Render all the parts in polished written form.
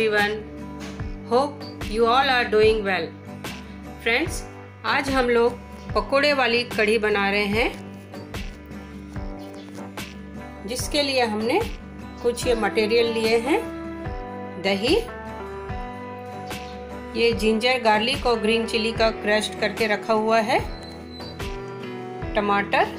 everyone. Hope you all are doing well. Friends, आज हम लोग पकोड़े वाली कढ़ी बना रहे हैं, जिसके लिए हमने कुछ ये मटेरियल लिए हैं। दही, ये जिंजर गार्लिक और ग्रीन चिली का क्रश्ड करके रखा हुआ है, टमाटर,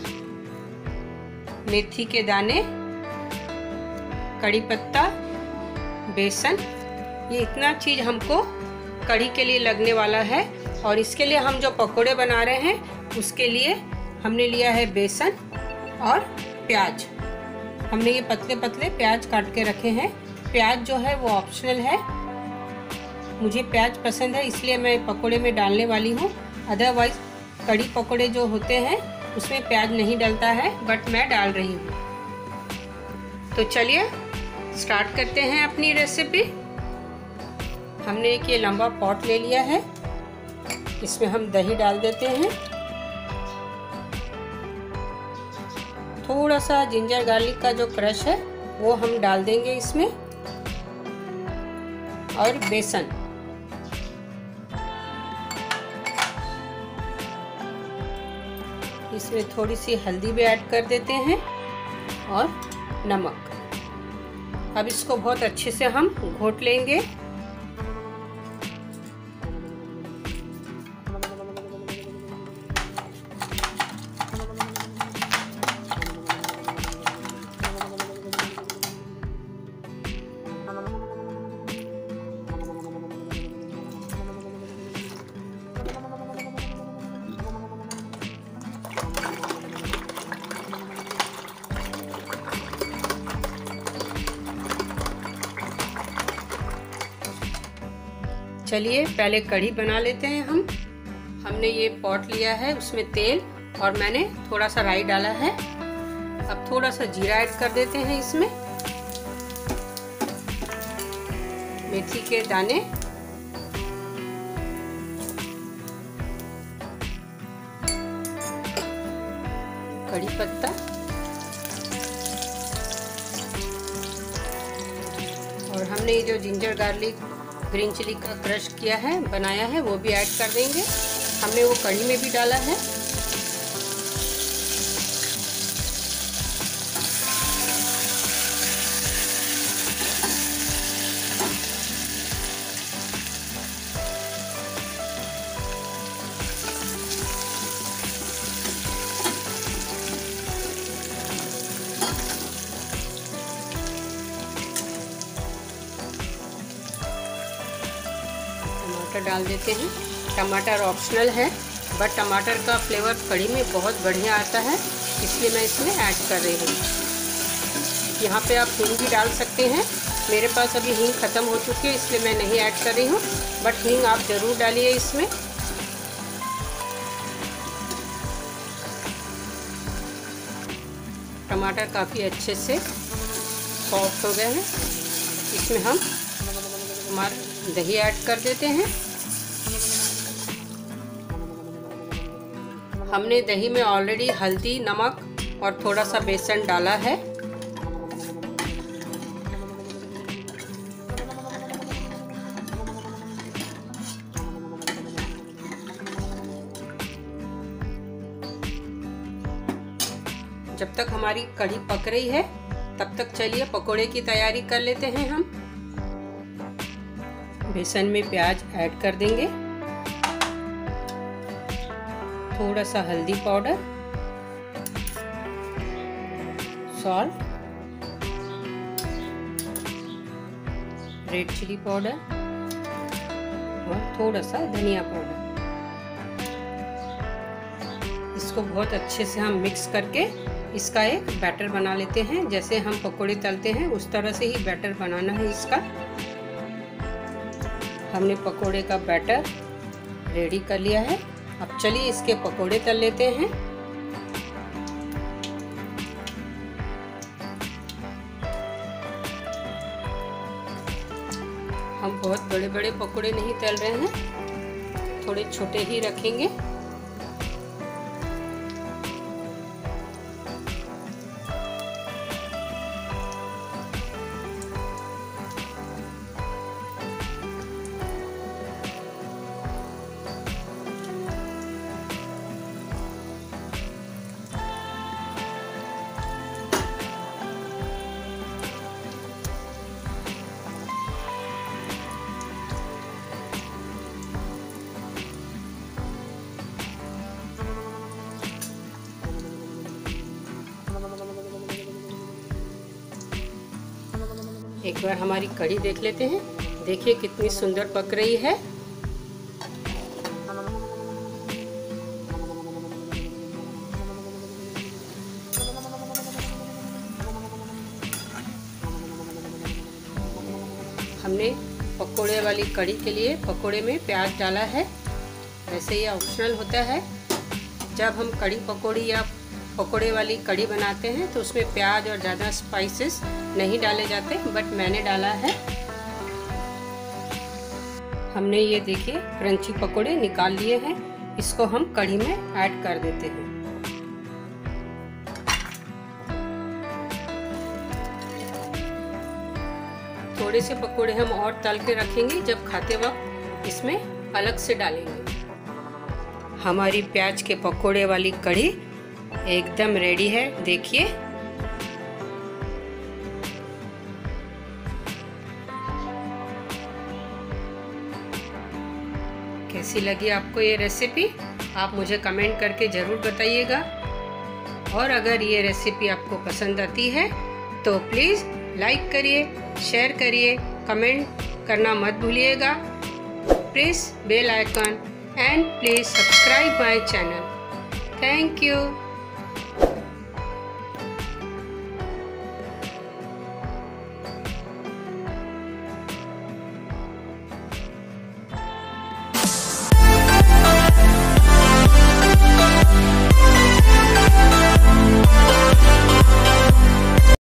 मेथी के दाने, कड़ी पत्ता, बेसन। ये इतना चीज़ हमको कढ़ी के लिए लगने वाला है। और इसके लिए हम जो पकोड़े बना रहे हैं उसके लिए हमने लिया है बेसन और प्याज। हमने ये पतले पतले प्याज काट के रखे हैं। प्याज जो है वो ऑप्शनल है, मुझे प्याज पसंद है इसलिए मैं पकोड़े में डालने वाली हूँ। अदरवाइज कढ़ी पकोड़े जो होते हैं उसमें प्याज नहीं डलता है, बट मैं डाल रही हूँ। तो चलिए स्टार्ट करते हैं अपनी रेसिपी। हमने एक ये लंबा पॉट ले लिया है, इसमें हम दही डाल देते हैं, थोड़ा सा जिंजर गार्लिक का जो क्रश है वो हम डाल देंगे इसमें, और बेसन। इसमें थोड़ी सी हल्दी भी ऐड कर देते हैं और नमक। अब इसको बहुत अच्छे से हम घोट लेंगे। चलिए पहले कढ़ी बना लेते हैं हम। हमने ये पॉट लिया है, उसमें तेल और मैंने थोड़ा सा राई डाला है। अब थोड़ा सा जीरा ऐड कर देते हैं इसमें, मेथी के दाने, कड़ी पत्ता और हमने ये जो जिंजर गार्लिक ग्रीन चिली का क्रश किया है, बनाया है, वो भी ऐड कर देंगे। हमने वो कढ़ी में भी डाला है। टमाटर डाल देते हैं। टमाटर ऑप्शनल है, बट टमाटर का फ्लेवर कढ़ी में बहुत बढ़िया आता है, इसलिए मैं इसमें ऐड कर रही हूँ। यहाँ पे आप हींग भी डाल सकते हैं। मेरे पास अभी हींग ख़त्म हो चुकी है इसलिए मैं नहीं ऐड कर रही हूँ, बट हींग आप ज़रूर डालिए इसमें। टमाटर काफ़ी अच्छे से सॉफ्ट हो गए हैं। इसमें हम हमारा दही ऐड कर देते हैं। हमने दही में ऑलरेडी हल्दी, नमक और थोड़ा सा बेसन डाला है। जब तक हमारी कढ़ी पक रही है तब तक चलिए पकोड़े की तैयारी कर लेते हैं हम। बेसन में प्याज ऐड कर देंगे, थोड़ा सा हल्दी powder, salt, red chilli powder और थोड़ा सा धनिया पाउडर। इसको बहुत अच्छे से हम मिक्स करके इसका एक बैटर बना लेते हैं। जैसे हम पकोड़े तलते हैं उस तरह से ही बैटर बनाना है इसका। हमने पकोड़े का बैटर रेडी कर लिया है। अब चलिए इसके पकोड़े तल लेते हैं। हम बहुत बड़े बड़े पकोड़े नहीं तल रहे हैं, थोड़े छोटे ही रखेंगे। एक बार हमारी कढ़ी देख लेते हैं। देखिए कितनी सुंदर पक रही है। हमने पकोड़े वाली कढ़ी के लिए पकोड़े में प्याज डाला है। वैसे ये ऑप्शनल होता है। जब हम कढ़ी पकोड़ी या पकोड़े वाली कढ़ी बनाते हैं तो उसमें प्याज और ज़्यादा स्पाइसेस नहीं डाले जाते, बट मैंने डाला है। हमने ये देखिए क्रंची पकोड़े निकाल लिए हैं। इसको हम कढ़ी में ऐड कर देते हैं। थोड़े से पकोड़े हम और तल के रखेंगे, जब खाते वक्त इसमें अलग से डालेंगे। हमारी प्याज के पकोड़े वाली कढ़ी एकदम रेडी है। देखिए कैसी लगी आपको ये रेसिपी, आप मुझे कमेंट करके ज़रूर बताइएगा। और अगर ये रेसिपी आपको पसंद आती है तो प्लीज़ लाइक करिए, शेयर करिए, कमेंट करना मत भूलिएगा। Press bell icon and please subscribe my channel. Thank you.